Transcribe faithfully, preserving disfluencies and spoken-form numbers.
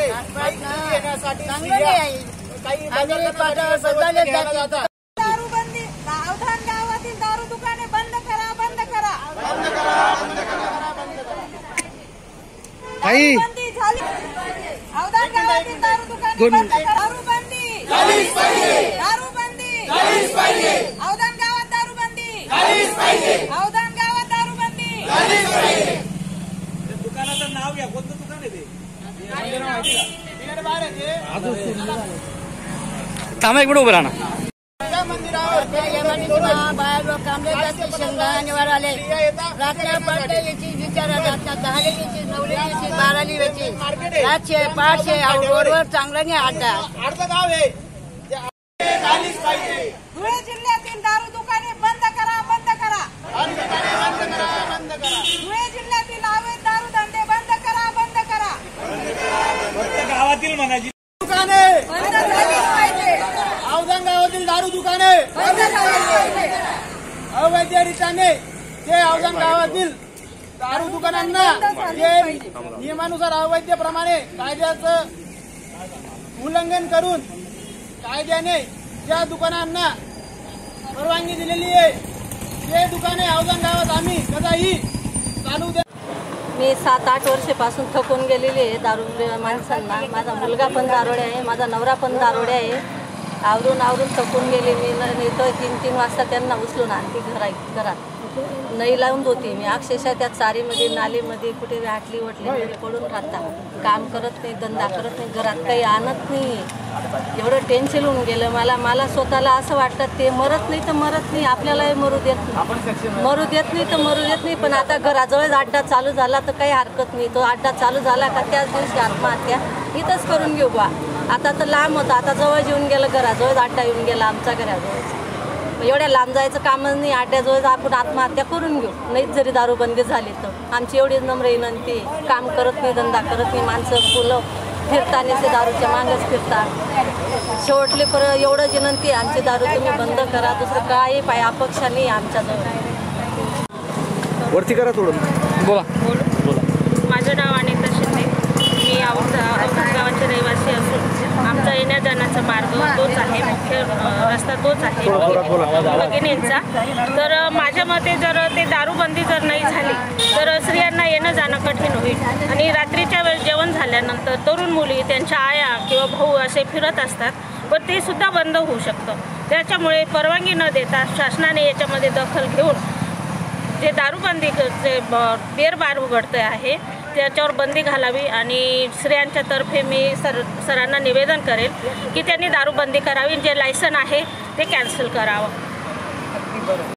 दारूबंदी, अवधान गावातील दारू दुकाने बंद करा, बंद करा, बंद करा, बंद करा, बंद करा. दारूबंदी झाली. अवधान गावातील दारू दुकाने बंद करा. दारूबंदी झालीच पाहिजे. दारूबंदी झालीच पाहिजे. अवधान गावात दारूबंदी झालीच पाहिजे. अवधान गावात दारूबंदी झालीच पाहिजे. दुकानाचं नाव घ्या. कोणतं दुकान आहे ते? थांबा एक मिनिट उभं राहा. शेंगा निवार आले रात्र पडते याची विचारा जातात दहाले याची नवले याची बाराली याची रातशे पाचशे रोडवर चांगलं नाही अड्डा. गाव आहे. धुळे जिल्ह्यातील दारू दुकाने बंद करा, बंद करा, बंद करा, बंद करा, बंद करा. धुळे जिल्ह्यातील अवैध दारू धंदे बंद करा, बंद करा. फक्त गावातील म्हणायची दुकाने बंद झालीच पाहिजे. अवधान गावातील दारू दुकाने बंद झालीच पाहिजे. अवैधरित्याने ते अवधान गावातील दारू दुकानांना जे नियमानुसार अवैधप्रमाणे कायद्याचं उल्लंघन करून कायद्याने ज्या दुकानांना परवानगी दिलेली आहे ते दुकाने अवधान गावात आम्ही कदाही चालू द्या. मी सात आठ वर्षापासून थकून गेलेली आहे दारू माणसांना. माझा मुलगा पण दारोडे आहे, माझा नवरा पण दारोडे आहे. आवरून आवरून थकून गेले मी. नाही तर तीन तीन वाजता त्यांना उचलून आणते घरा घरात नाही लावून होती मी. अक्षरशः त्या चारीमध्ये नालीमध्ये कुठे हाटली वटलीमध्ये पडून राहतात. काम करत नाही, धंदा करत नाही, घरात काही आणत नाही. एवढं टेन्शन होऊन गेलं मला. मला स्वतःला असं वाटतं ते मरत नाही तर मरत नाही, आपल्यालाही मरू देत नाही, मरू देत नाही तर मरू देत नाही. पण आता घराजवळ अड्डा चालू झाला तर काही हरकत नाही. तो अड्डा चालू झाला का त्याच दिवशी आत्महत्या इथंच करून घेऊ बा. आता तर लांब होतं, आता जवळ येऊन गेलं, घराजवळ अड्डा येऊन गेला आमच्या घराजवळ. एवढ्या लांब जायचं कामच नाही. अड्ड्याजवळ आपण आत्महत्या करून घेऊ, नाहीच जरी दारूबंदी झाली तर. आमची एवढीच नम्र विनंती. काम करत नाही, धंदा करत नाही, माणसं फुलं फिरताना ते दारूच्या मागच फिरतात. शेवटले पर एवढंच विनंती आहे आमची दारू तुम्ही बंद करा. दुसरं काही पाय अपेक्षा नाही आमच्याजवळ. वरती करा थोडं. बोला बोला. माझं नाव अनिता शिंदे. मी अवधान गावाचे रहिवासी असून आमचा येण्या जाण्याचा मार्ग तोच आहे, मुख्य रस्ता तोच आहे भगिनींचा. तर माझ्या मते जर ते दारूबंदी जर नाही झाली तर स्त्रियांना येणं जाणं कठीण होईल. आणि रात्रीच्या वेळेस जेवण झाल्यानंतर तरुण मुली त्यांच्या आया किंवा भाऊ असे फिरत असतात, पण ते सुद्धा बंद होऊ शकतं. त्याच्यामुळे परवानगी न देता शासनाने याच्यामध्ये दखल घेऊन जे दारूबंदीचे बेर बार उघडते आहे त्याच्यावर बंदी घालावी. आणि स्त्रियांच्या तर्फे मी सर सरांना निवेदन करेल की त्यांनी दारूबंदी करावी. जे लायसन आहे ते कॅन्सल करावं.